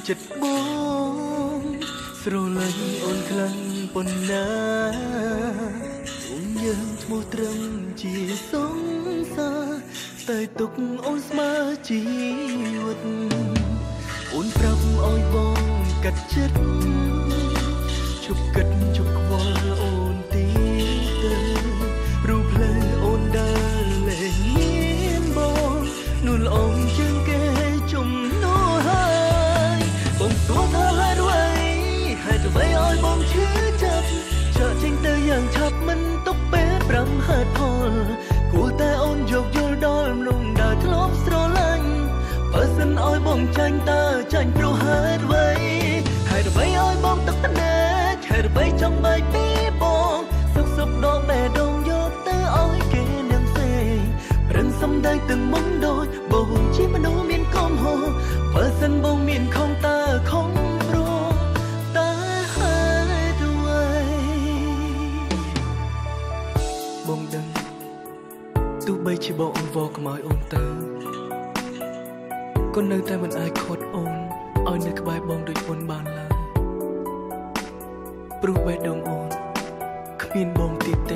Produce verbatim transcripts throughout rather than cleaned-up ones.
ចិត្តបងស្រលាញ់អូនខ្លាំងប៉ុណ្ណាអូនយើងឈ្មោះត្រឹមជាសង្សារតែទុកអូនស្មើជីវិតអូនប្រាប់ឲ្យបងកាត់ចិត្តជប់គិតជប់ខ្វល់អូនទីទៅរូបផ្លូវអូនដើរលេងមានបងនួនអូនជាងគេជំនួសហើយបងសួរថាហេតុអ្វីហេតុអ្វីឲ្យបងឈឺចាប់ចាក់ចេញទៅយ៉ាងឆាប់មិនទុកពេលប្រាំហេតុផលគួរតែអូនយកយល់ដល់មនុស្សដែលធ្លាប់ស្រឡាញ់បើសិនឲ្យបងចាញ់តើចាញ់ព្រោះហេតុអ្វីហេតុអ្វីឲ្យបងទឹកត្នេតហេតុអ្វីចង់បែកពីបងសុខសុខដកបេះដូងយកទៅឲ្យគេនឹងផ្សេងប្រឹងសំដែងទាំងមុំដូចបងជាមនុស្សមានកំហុសបើសិនបងមានខំតើខំព្រោះតើហេតុអ្វីបងដឹងទោះបីជាបងអង្វរខ្មោចអូនទៅក៏នៅតែមិនអាចខត់អូនឲ្យនៅក្បែរបងដូចមុនបានឡើយព្រោះបេះដូងអូនគ្មានបងទៀតទេ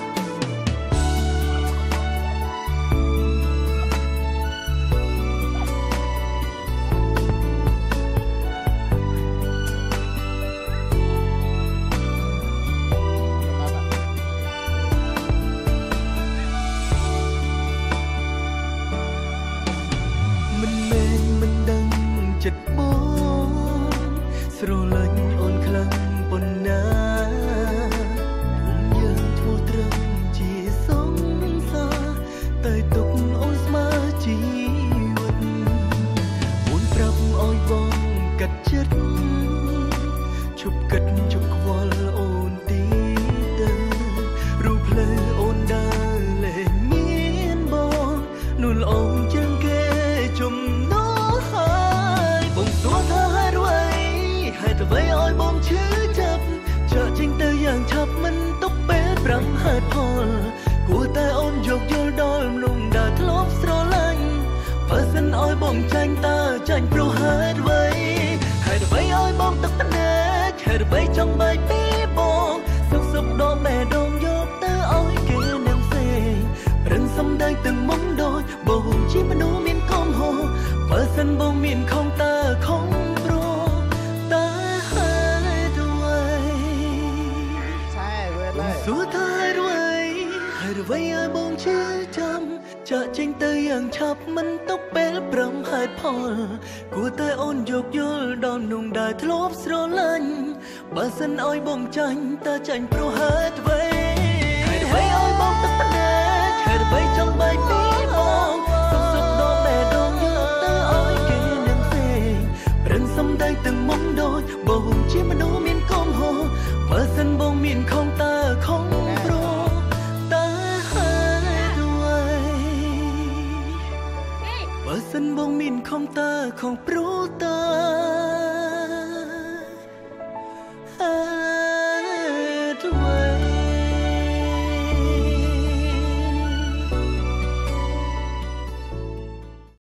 ចិត្តបងស្រលាញ់អូនខ្លាំងប៉ុណ្ណាយើងឈ្មោះត្រឹមជាសង្សារតែទុកអូនស្មើជីវិតអូនប្រាប់ឲ្យបងកាត់ចិត្តជប់គិតជប់ខ្វល់អូនទីទៅរូបផ្លូវអូនដើរលេងមានបងនួនអូនជាងគេជំនួសបងសួរថាហេតុអ្វីហេតុអ្វីឲ្យបងឈឺចាប់ចាក់ចេញទៅយ៉ាងឆាប់មិនទុកពេលប្រាំហេតុផលគួរតែអូនយកយល់ដល់មនុស្សដែលធ្លាប់ស្រឡាញ់បើសិនឲ្យបងចាញ់តើចាញ់ព្រោះហេតុអ្វីហេតុអ្វីឲ្យបងទឹកត្នេតហេតុអ្វីចង់បែកពីបងសុខសុខដកបេះដូងយកទៅឲ្យគេនឹងផ្សេងប្រឹងសំដែងទាំងមុំដូចបងជាមនុស្សមានកំហុសបើសិនបងមានខំតើខំព្រោះតើហេតុអ្វីใช่เว้ยเลยសួរថាហេតុអ្វីហេតុអ្វីឲ្យបងឈឺចាំចាក់ចេញទៅយ៉ាងឆាប់មិនទុកពេលប្រំហេតុផលគួរតែអូនយកយល់ដល់នងដែលធ្លាប់ស្រឡាញ់បើសិនឲ្យបងចាញ់តើចាញ់ព្រោះហេតុអ្វីហេតុអ្វីឲ្យបងទឹកត្នេតហេតុអ្វីចង់បែកពីបងសុខសុខដកបេះដូងយកទៅឲ្យគេនឹងផ្សេងប្រឹងសំដែងទាំងមុំដូចបងជាមនុស្សមានកំហុសបើសិនបងមានខំតើខំព្រោះតើហេតុអ្វីបើសិនបងមានខំតើខំព្រោះតើ